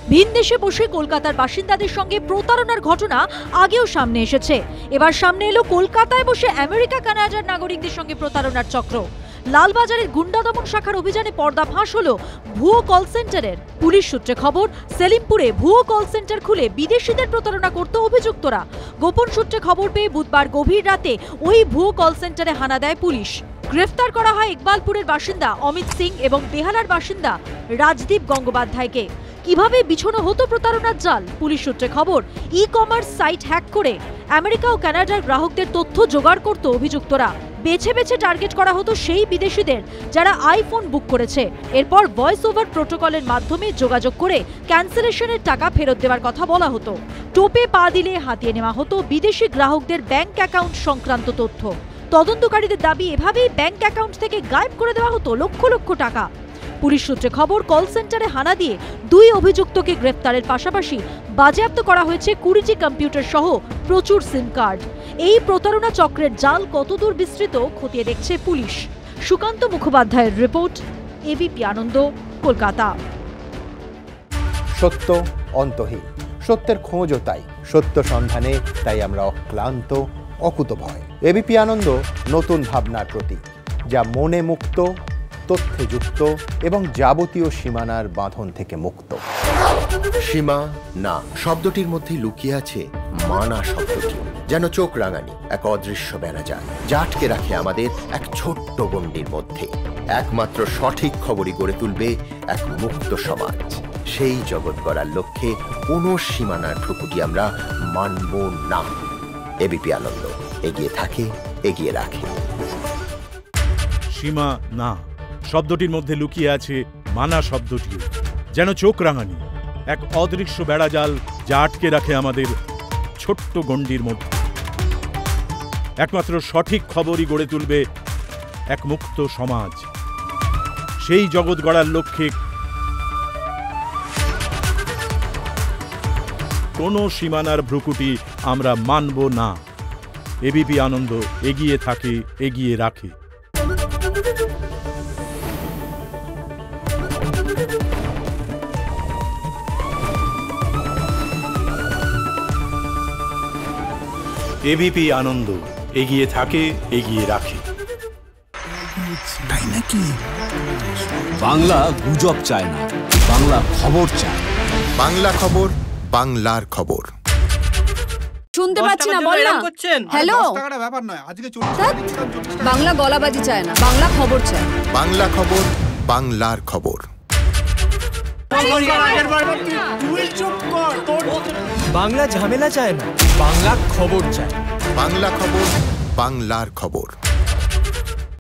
ভিন দেশে বসে কলকাতার বাসিন্দাদের সঙ্গে প্রতারণার ঘটনা আগেও সামনে এসেছে। এবার সামনে এলো কলকাতায় বসে আমেরিকা কানাডার নাগরিকদের সঙ্গে প্রতারণার চক্র। লালবাজারের গুন্ডা দমন শাখার অভিযানে পর্দাফাঁস হলো ভুয়ো কল সেন্টারের। পুলিশ সূত্রে খবর, সেলিমপুরে ভুয়ো কল সেন্টার খুলে বিদেশিদের প্রতারণা করত অভিযুক্তরা। গোপন সূত্রে খবর পেয়ে বুধবার গভীর রাতে ওই ভুয়ো কল সেন্টারে হানা দেয় পুলিশ। গ্রেফতার করা হয় ইকবালপুরের বাসিন্দা অমিত সিং এবং বেহালার বাসিন্দা রাজদীপ গঙ্গোপাধ্যায়কে। কিভাবে বিছানো হতো প্রতারণার জাল? পুলিশ সূত্রে খবর, ই কমার্স সাইট হ্যাক করে আমেরিকা ও কানাডার গ্রাহকদের তথ্য জোগাড় করত অভিযুক্তরা। বেছে বেছে টার্গেট করা হতো সেই বিদেশিদের যারা আইফোন বুক করেছে। এরপর ভয়েস ওভার প্রোটোকলের মাধ্যমে যোগাযোগ করে ক্যান্সেলেশনের টাকা ফেরত দেওয়ার কথা বলা হতো। টোপে পা দিলে হাতিয়ে নেওয়া হতো বিদেশি গ্রাহকদের ব্যাংক অ্যাকাউন্ট সংক্রান্ত তথ্য। তদন্তকারীদের দাবি, এভাবেই ব্যাংক অ্যাকাউন্ট থেকে গায়েব করে দেওয়া হতো লক্ষ লক্ষ টাকা। পুলিশ সূত্রে খবর, কল সেন্টারে হানা দিয়ে 2 অভিযুক্তকে গ্রেফতারের পাশাপাশি বাজেয়াপ্ত করা হয়েছে 20টি কম্পিউটার সহ প্রচুর সিম কার্ড। এই প্রতারণা চক্রের জাল কতদূর বিস্তৃত খতিয়ে দেখছে পুলিশ। সুকান্ত মুখোপাধ্যায়ের রিপোর্ট, এবিপি আনন্দ, কলকাতা। সত্য অন্তহীন, সত্যের খোঁজও তাই, সত্য সন্ধানে তাই আমরা অক্লান্ত, অকুতভয়। এবিপি আনন্দ নতুন ভাবনার প্রতীক, যা মনে মুক্ত, তথ্যে যুক্ত এবং যাবতীয় সীমানার বাঁধন থেকে মুক্ত। সীমা না শব্দটির মধ্যে লুকিয়ে আছে মানা শব্দটি, যেন চোখ রাঙানি এক অদৃশ্য বেড়াজাল, যা আটকে রাখে আমাদের এক ছোট্ট গণ্ডির মধ্যে। একমাত্র সঠিক খবরই গড়ে তুলবে এক মুক্ত সমাজ। সেই জগৎ গড়ার লক্ষ্যে কোনো সীমানার ঠুকুটি আমরা মানব না। এবিপি আনন্দ এগিয়ে থাকে, এগিয়ে রাখে। সীমা না শব্দটির মধ্যে লুকিয়ে আছে মানা শব্দটিও, যেন চোখ রাঙানি এক অদৃশ্য বেড়াজাল, যা আটকে রাখে আমাদের ছোট্ট গণ্ডির মধ্যে। একমাত্র সঠিক খবরই গড়ে তুলবে এক মুক্ত সমাজ। সেই জগৎ গড়ার লক্ষ্যে কোনো সীমানার ভ্রুকুটি আমরা মানব না। এবিপি আনন্দ এগিয়ে থাকে, এগিয়ে রাখে। এবিপি আনন্দ এগিয়ে থাকে, এগিয়ে রাখে। তাই নাকি? বাংলা গুজব চায় না, বাংলা খবর চায়। বাংলা খবর, বাংলার খবর। শুনতে পাচ্ছি না, বল না। হ্যালো, বাংলা গলাবাজি চায় না, বাংলা খবর চায়। বাংলা খবর, বাংলার খবর। বাংলা ঝামেলা চায় না, বাংলা খবর চায়। বাংলা খবর, বাংলার খবর।